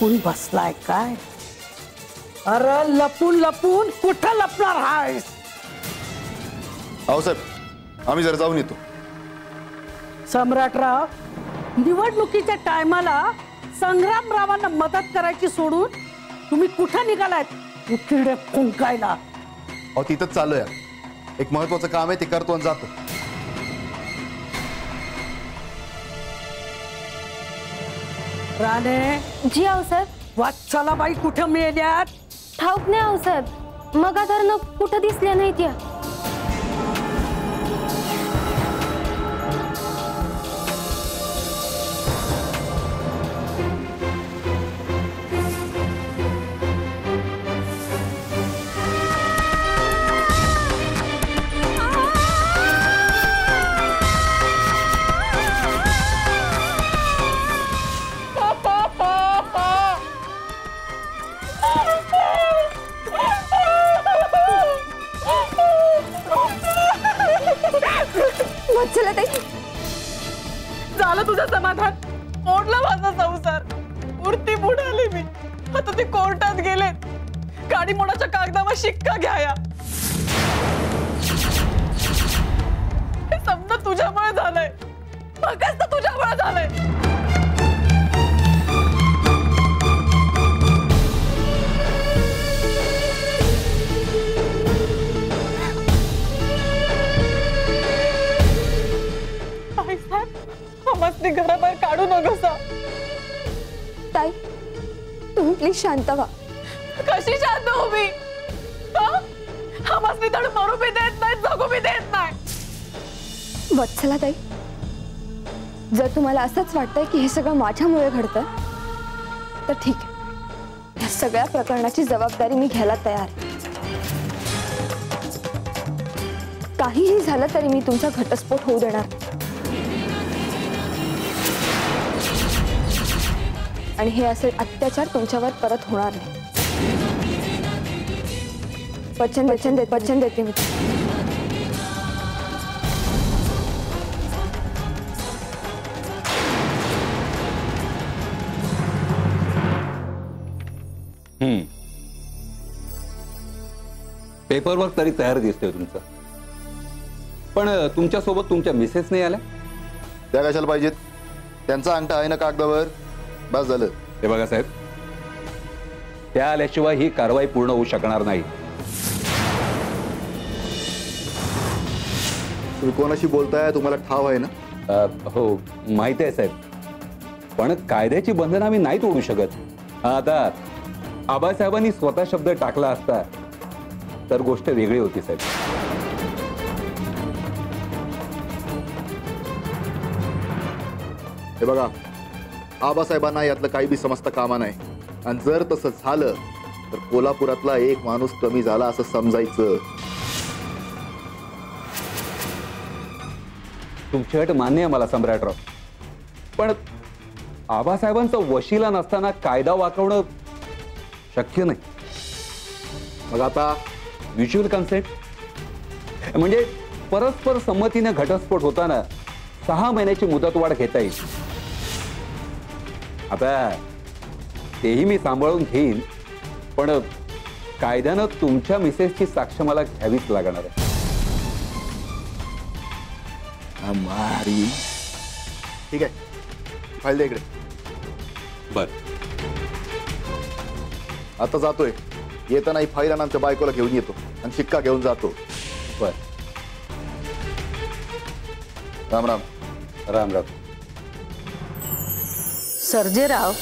लपून बसलाय काय? अरे लपून लपून कुठं लपणार आहेस? अहो साहेब, आम्ही जरा जाऊन येतो. सम्राटराव, निवडणुकीच्या टायमाला संग्रामरावांना मदत करायची सोडून तुम्ही कुठं निघालात? किडे फुंकायला. अहो तिथंच चाललोय. एक महत्वाचं काम आहे, ते करतो आणि जातो. राणे. जी आऊसाहेब. वत्सलाबाई कुठं मेल्यात? ठाऊक नाही आऊसाहेब, मगाधरनं कुठं दिसल्या नाहीत या. झालं तुझं समाधान? मोडला माझा संसार. मूर्ती बुडाली मी. आता ते कोर्टात गेलेत. गाडी मोडाच्या कागदावर शिक्का घ्याया. हे समजा तुझ्यामुळे झालंय. फक्त तुझ्यामुळे झालंय. घराबाहेर काढू नकोसा. ताई, तुम्ही प्लीज शांत व्हा. कशी शांत हो मी? आम्हाला धड मरू बी देत नाही, जगू बी देत नाही. वत्सला ताई, जर तुम्हाला असंच वाटतंय की हे सगळं माझ्यामुळे घडतंय तर ठीक आहे. या सगळ्या प्रकरणाची जबाबदारी मी घ्यायला तयार आहे. काहीही झालं तरी मी तुमचा घटस्फोट होऊ देणार. आणि हे असे अत्याचार तुमच्यावर परत होणार नाही. वचन देते मी. पेपरवर्क तरी तयार दिसतोय तुमचं, पण तुमच्या सोबत तुमच्या मिसेस नाही आल्या? त्या कशाला पाहिजेत? त्यांचा अंगठा आहे ना कागदावर, बस झालं. हे बघा साहेब, त्या आल्याशिवाय ही कारवाई पूर्ण होऊ शकणार नाही. तुम्ही कोणाशी बोलताय? तुम्हाला ठाव आहे ना? हो माहिती आहे साहेब, पण कायद्याची बंधनं आम्ही नाही तोडू शकत. आता आबासाहेबांनी स्वतः शब्द टाकला असता तर गोष्ट वेगळी होती साहेब. हे बघा, आबासाहेबांना यातलं काही बी समजता कामा नाही. आणि जर तसं झालं तर कोल्हापुरातला एक माणूस कमी झाला असं समजायचं. तुमची अट मान्य आहे मला सम्राटराव, पण आबासाहेबांचा वशिला नसताना कायदा वाकवणं शक्य नाही. मग आता म्युच्युअल कन्सेंट म्हणजे परस्पर संमतीने घटस्फोट होताना 6 महिन्याची मुदतवाढ घेता येईल. आता तेही मी सांभाळून घेईन, पण कायद्यानं तुमच्या मिसेसची साक्ष मला घ्यावीच लागणार आहे. मारी ठीक आहे, फाईल दे इकडे. बर, आता जातोय. येताना ही फाईल आणि आमच्या बायकोला घेऊन येतो आणि शिक्का घेऊन जातो. बर. राम राम. राम राम. सर्जेराव,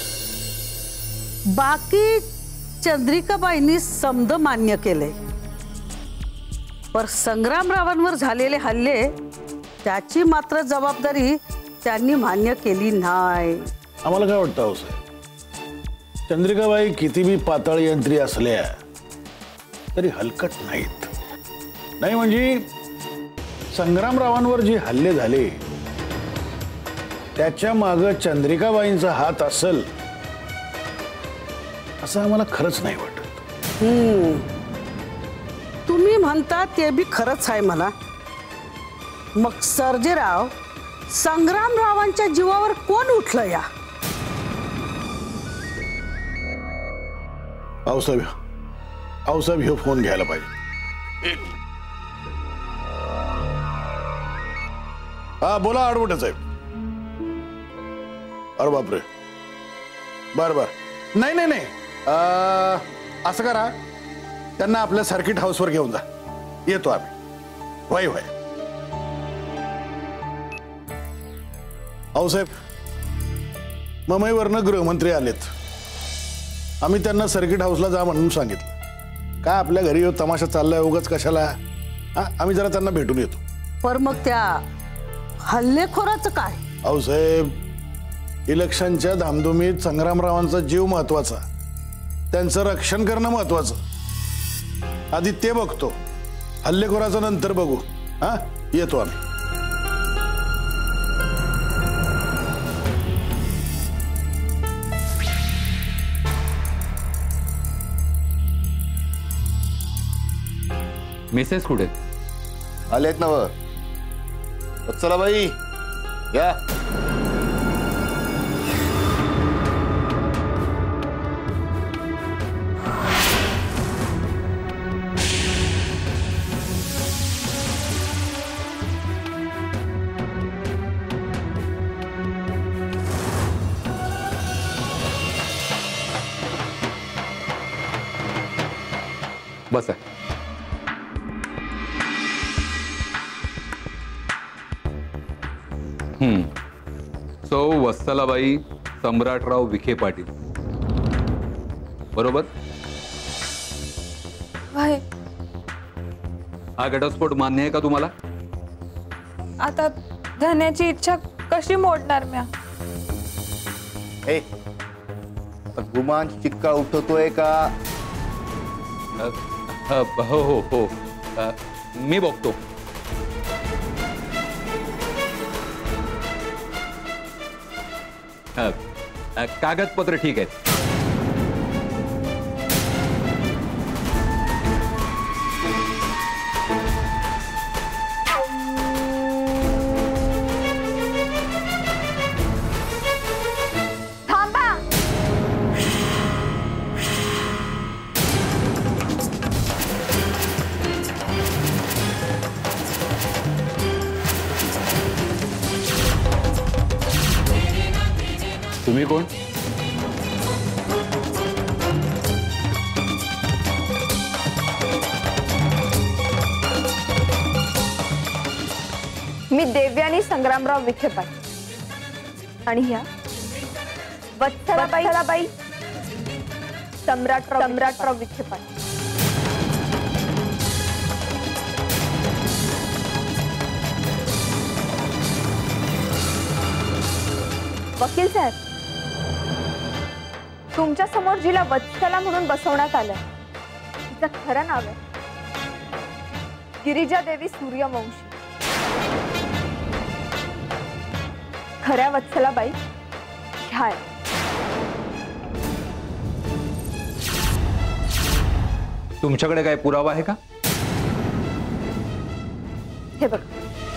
बाकी चंद्रिकाबाईंनी समद मान्य केले, पर संग्रामरावांवर झालेले हल्ले त्याची मात्र जबाबदारी त्यांनी मान्य केली नाही. आम्हाला काय वाटतं हो साहेब, चंद्रिकाबाई किती बी पाताळ यंत्री असल्या तरी हलकट नाहीत. नाही म्हणजे संग्रामरावांवर जे हल्ले झाले त्याच्या मागे चंद्रिकाबाईंचा हात असेल असं आम्हाला खरंच नाही वाटत. तुम्ही म्हणता ते बी खरंच आहे मला. मग सर्जेराव, संग्रामरावांच्या जीवावर कोण उठलं या? आऊसाहेब ह्यो फोन घ्यायला पाहिजे. हा बोला आडवटे साहेब. अरे बापरे. बर नाही नाही नाही असं करा, त्यांना आपल्या सर्किट हाऊसवर घेऊन जा. येतो आम्ही. वय वय. आऊसाहेब मुंबईवरनं गृहमंत्री आलेत. आम्ही त्यांना सर्किट हाऊसला जा म्हणून सांगितलं. काय आपल्या घरी येऊ तमाशा चाललाय उगाच कशाला. हा आम्ही जरा त्यांना भेटून येतो. पर मग त्या हल्लेखोराचं काय? आऊसाहेब इलेक्शनच्या धामधुमीत संग्रामरावांचा जीव महत्वाचा, त्यांचं रक्षण करणं महत्वाचं. आधी ते बघतो, हल्लेखोराचं नंतर बघू. हा येतो आम्ही. मिसेस कुठे? आलेत नव. चला बाई या. बसा. सो वत्सलाबाई सम्राटराव विखे पाटील बरोबर? भाई हा घटस्फोट मान्य आहे का तुम्हाला? आता धन्याची इच्छा कशी मोडणार म्या? ए गुमान चिक्का उठवतोय का? हो हो हो मी बघतो. कागदपत्र ठीक आहेत. थांबा. तुम्ही कोण? मी देव्यानी संग्रामराव विखे पाटील आणि ह्या वत्सलाबाई सम्राटराव विखे पाटील. वकील साहेब, तुमच्या समोर जिला वत्सला म्हणून बसवण्यात आलं तिचं खरं नाव आहे गिरिजा देवी सूर्यवंशी. खऱ्या वत्सलाबाई ह्या आहेत. तुमच्याकडे काय पुरावा आहे का? हे बघा.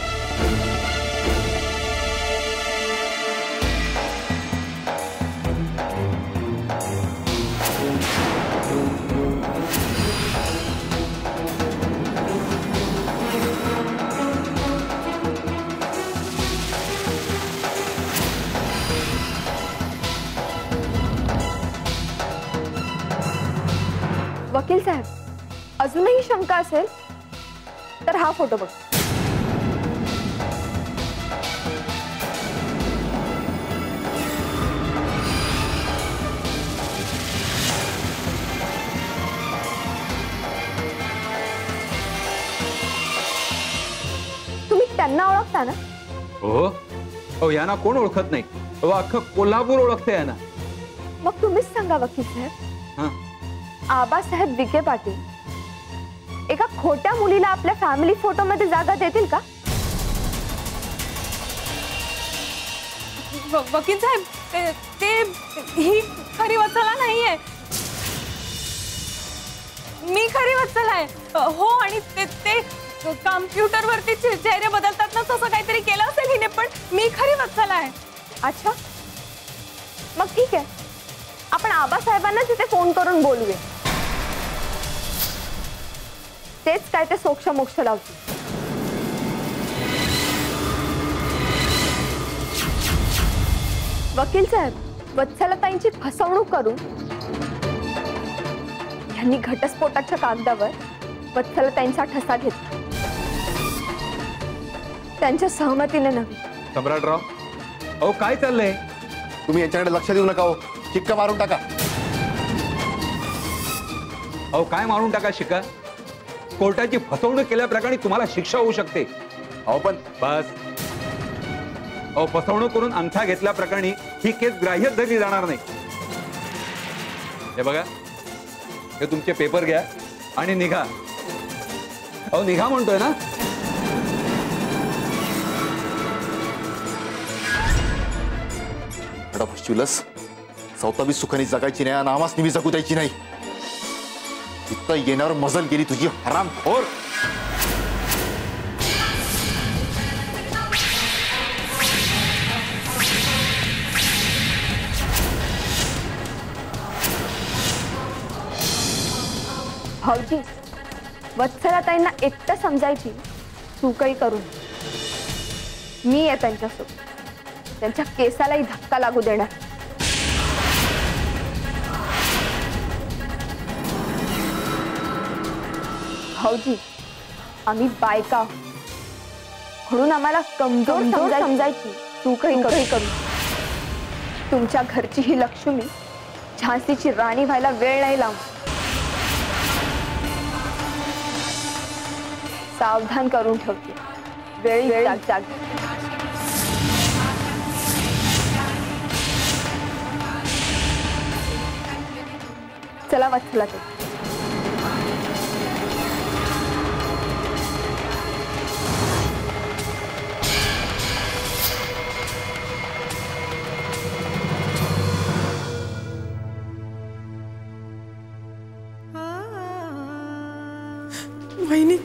वकील साहेब, अजूनही शंका असेल तर हा फोटो बघ. तुम्ही त्यांना ओळखता ना? हो यांना कोण ओळखत नाही? अख्खं कोल्हापूर ओळखते यांना. मग तुम्हीच सांगा वकील साहेब, हा आबासाहेब विखे पाटील एका खोट्या मुलीला आपल्या फॅमिली फोटो मध्ये जागा देतील का? वकील साहेब, ते ही खरी वत्सला नाहीये. मी खरी वत्सला आहे. हो, आणि ते कॉम्प्युटर वरती चेहरे बदलतात ना, तसं काहीतरी केलं असेल हिने, पण मी खरी वत्सला आहे. अच्छा, मग ठीक आहे, आपण आबासाहेबांना तिथे फोन करून बोलूया. तेच काय ते सोक्ष मोक्ष लावतील. वकील साहेब, वत्सलाताईंची फसवणूक करून यांनी घटस्फोटाच्या कागदावर वत्सलाताईंचा ठसा घेतला. त्यांच्या सहमतीने नव्हे. सम्राटराव, अहो काय चाललंय? तुम्ही यांच्याकडे लक्ष देऊ नका हो. शिक्का मारून टाका. अहो काय मारून टाका शिक्का? कोर्टाची फसवणूक केल्याप्रकरणी तुम्हाला शिक्षा होऊ शकते. अहो पण बस. अहो फसवणूक करून अंगठा घेतल्याप्रकरणी ही केस ग्राह्य धरली जाणार नाही. हे बघा, हे तुमचे पेपर घ्या आणि निघा. अहो निघा म्हणतोय ना. चिवलस, 27 सुखांनी जगायची नाही, नामास निमी जगू द्यायची नाही. इथं येण्यावर मजल गेली तुझी हरामखोर. भाऊजी, वत्सलाताईंना एकटं समजायची चूकही करू नये. मी आहे त्यांच्यासोबत. त्यांच्या केसालाही धक्का लागू देणार. भाऊजी, आम्ही बायका आहोत, म्हणून आम्हाला कमजोर समजायची चूकही करू. तुमच्या घरची ही लक्ष्मी झांसीची राणी व्हायला वेळ नाही लावून. सावधान करून ठेवते. वेळी जाग. चला वत्सला ते. वहिनी,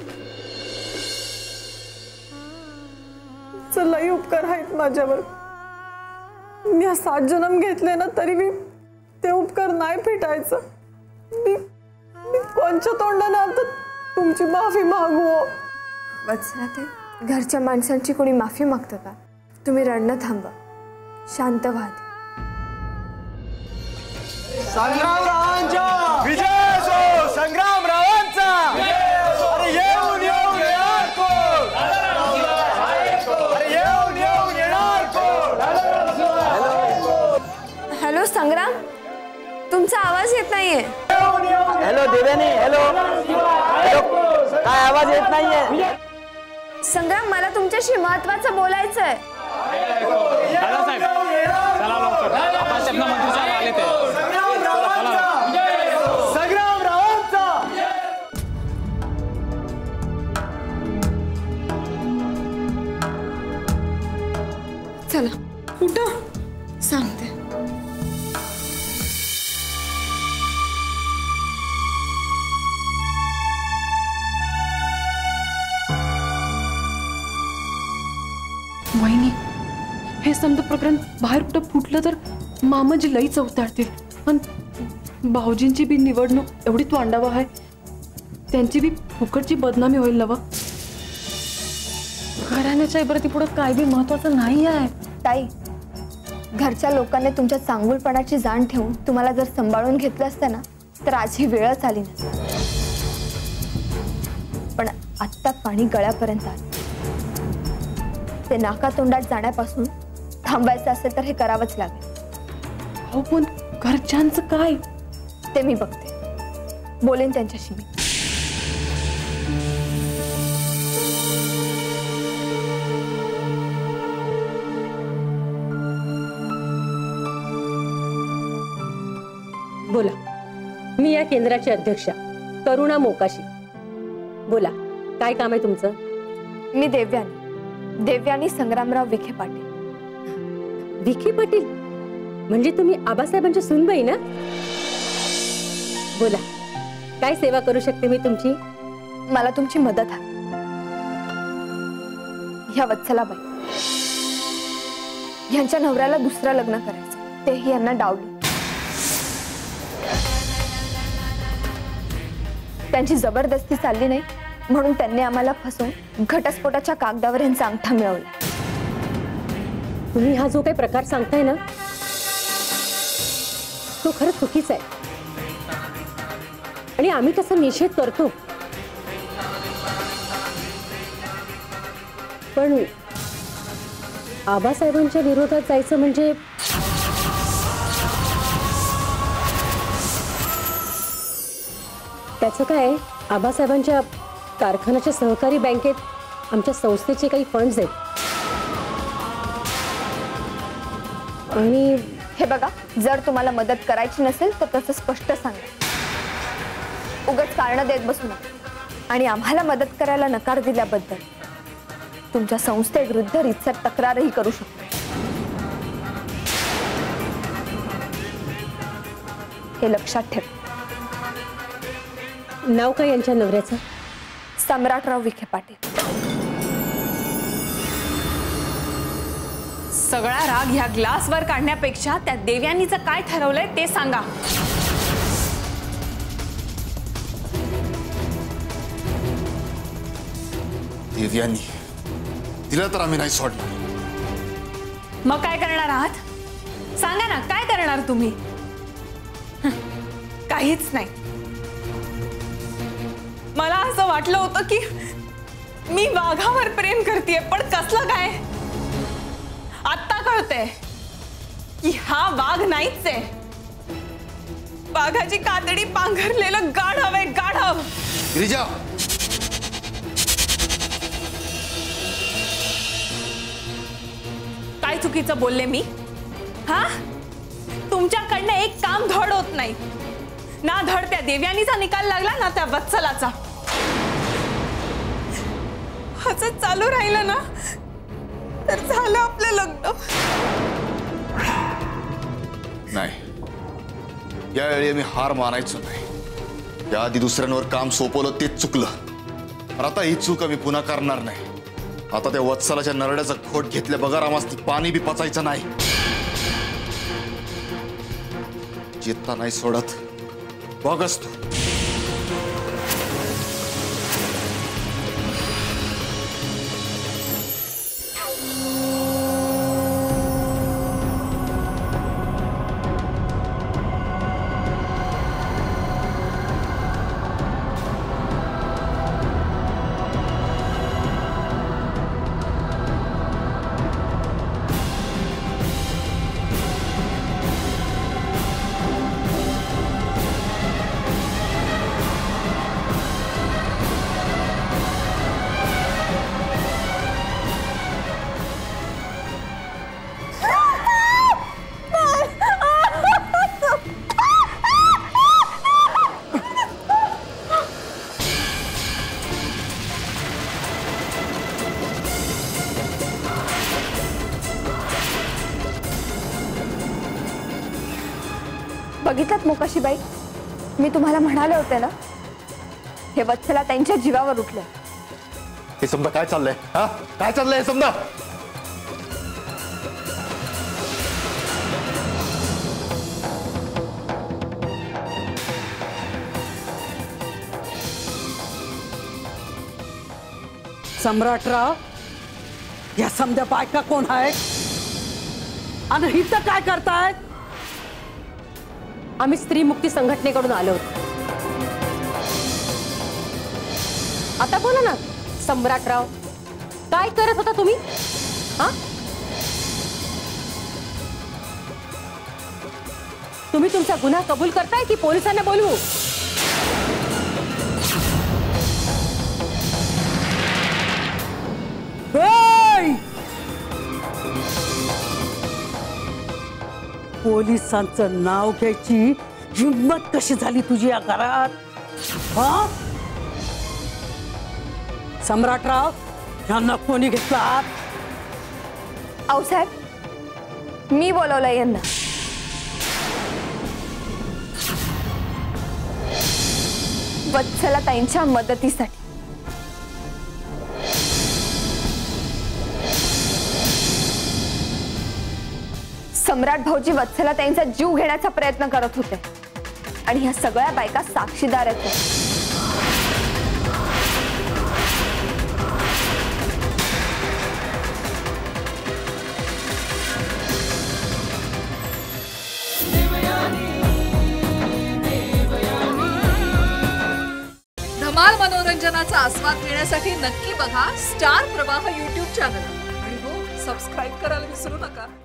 लई उपकार आहेत माझ्यावर. मी 7 जन्म घेतले ना, तरी मी ते उपकार नाही फिटायचं. मी कोणच्या तोंडाने आता तुमची माफी मागू? वत्सला ते, घरच्या माणसांची कोणी माफी मागतं का? तुम्ही रडणं थांबा, शांत व्हा. संग्रामरावांचा विजय असो. संग्रामरावांचा अरे येऊन येऊन येणार कोण? अरे येऊन येऊन येणार कोण? हॅलो संग्राम, तुमचा आवाज येत नाहीये. हॅलो देव्यानी. हॅलो हॅलो, काय आवाज येत नाहीये? संग्राम, मला तुमच्याशी महत्वाचं बोलायचं आहे. चला कुठं सांगते. वहिनी, हे समजा प्रकरण बाहेर कुठं फुटलं तर मामाजी लई चौताळतील. पण भाऊजींची बी निवडणूक एवढी तोंडावं आहे, त्यांची बी फुकटची बदनामी होईल नवा. घराण्याच्या इबरती पुढं काय बी महत्वाचं नाही आहे. ताई, घरच्या लोकांनी तुमच्या चांगुलपणाची जाण ठेवून तुम्हाला जर सांभाळून घेतलं असतं ना, तर आज ही वेळच आली नसती. पण आत्ता पाणी गळ्यापर्यंत आलं. ते नाकातोंडात जाण्यापासून थांबायचं असेल तर हे करावंच लागेल. हो, पण घरच्यांचं काय? ते मी बघते, बोलेन त्यांच्याशी मी. बोला. मी या केंद्राची अध्यक्षा करुणा मोकाशी. बोला, काय काम आहे तुमचं? मी देव्यानी संग्रामराव विखे पाटील. विखे पाटील म्हणजे तुम्ही आबासाहेबांची सूनबाई ना? बोला, काय सेवा करू शकते मी तुमची? मला तुमची मदत हवी. ह्या वत्सलाबाई, ह्यांच्या नवऱ्याला दुसरं लग्न करायचं, तेही यांना डावलून. त्यांची जबरदस्ती चालली नाही म्हणून त्यांनी आम्हाला फसवून घटस्फोटाच्या कागदावर यांचा अंगठा मिळवला. तुम्ही हा जो काही प्रकार सांगताय ना तो खरंच चुकीचा आहे आणि आम्ही त्याचा निषेध करतो. पण आबासाहेबांच्या विरोधात जायचं म्हणजे त्याचं काय? आबासाहेबांच्या कारखान्याच्या सहकारी बँकेत आमच्या संस्थेचे काही फंड्स आहेत आणि हे बघा, जर तुम्हाला मदत करायची नसेल तर तसं स्पष्ट सांगा. उगाच कारण देत बसू नका. आणि आम्हाला मदत करायला नकार दिल्याबद्दल तुमच्या संस्थेविरुद्ध रीतसर तक्रारही करू शकतो. हे लक्षात ठेव. नाव काय यांच्या नवऱ्याचं? सम्राटराव विखे पाटील. सगळा राग ह्या ग्लासवर काढण्यापेक्षा त्या देवयानीचं काय ठरवलंय ते सांगा. देवयानी, तिला तर आम्ही नाही सोडणार. मग काय करणार आहात? सांगा ना, काय करणार तुम्ही? काहीच नाही. मला असं वाटलं होतं की मी वाघावर प्रेम करतेय, पण कसलं काय? आता कळतंय की हा वाघ नाहीच आहे. वाघाची कातडी पांघरलेलं गाढव आहे, गाढव. गिरिजा, काय चुकीचं बोलले मी? हा, तुमच्याकडनं एक काम धड होत नाही. ना धड त्या देवयानीचा निकाल लागला, ना त्या वत्सलाचा. असं चालू राहिलं ना तर झालं आपलं लग्न. नाही, यावेळी मी हार मानायचो नाही. याआधी दुसऱ्यांवर काम सोपवलं तेच चुकलं. पण आता ही चूक आम्ही पुन्हा करणार नाही. आता त्या वत्सलाच्या नरड्याचा खोट घेतल्या बघा रामास ती पाणी बी पचायचं नाही. चेतना नाही सोडत, बघच तू. बघितलात मोकाशीबाई, मी तुम्हाला म्हणाले होते ना, हे वत्सला त्यांच्या जीवावर उठलं. हे समजा काय चाललंय? हा, काय चाललंय हे समजा? सम्राटराव, या समजा बायका कोण आहेत आणि हिचं काय करतायत? आम्ही स्त्री मुक्ती संघटनेकडून आलो होतो. आता बोला ना सम्राटराव, काय करत होता तुम्ही? हा, तुम्ही तुमचा गुन्हा कबूल करताय की पोलिसांना बोलवू? पोलिसांचं नाव घ्यायची हिम्मत कशी झाली तुझी या घरात? हा, सम्राटराव, यांना कोणी घेतला? आऊसाहेब, मी बोलवलंय यांना. वत्सला ताईंच्या मदतीसाठी. सम्राट भाऊजी वत्सला ताईंचा जीव घेण्याचा प्रयत्न करत होते आणि ह्या सगळ्या बायका साक्षीदार आहेत. धमाल मनोरंजनाचा आस्वाद घेण्यासाठी नक्की बघा स्टार प्रवाह YouTube चॅनल आणि हो सबस्क्राईब करायला विसरू नका.